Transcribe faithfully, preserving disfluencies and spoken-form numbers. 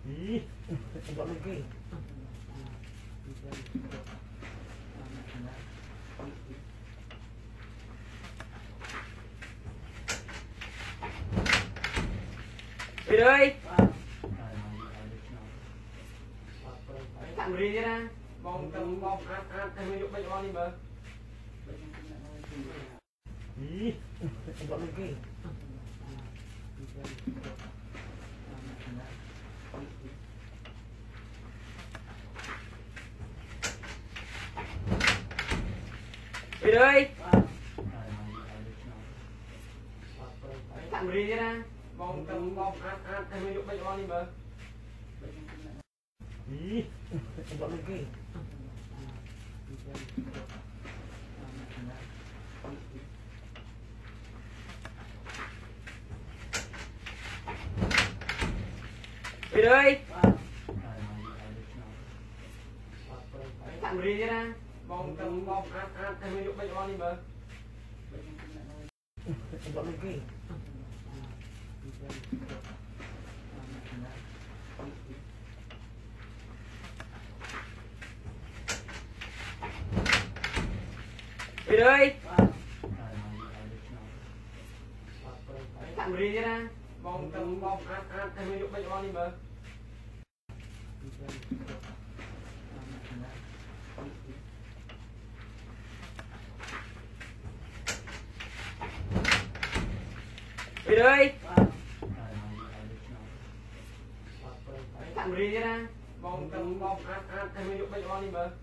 Ih, buat lagi. Đi ơi. Tặng đi ra. Mong tâm mong ăn ăn em mới bệnh ngon đi mà. Ih, buat lagi. Đi ơi. Tặng đi ra. Mong tâm mong ăn ăn em mới bệnh ngon đi mà. Ih, buat lagi. Đi ơi. Tặng đi ra. Mong tâm mong ăn ăn em mới bệnh ngon đi mà. Buat lagi. Đi ơi. Tặng đi ra. Mong tâm mong ăn ăn em mới bệnh ngon đi mà. Đi ơi. Tặng đi ra. Mong tâm mong ăn ăn em mới bệnh ngon đi mà.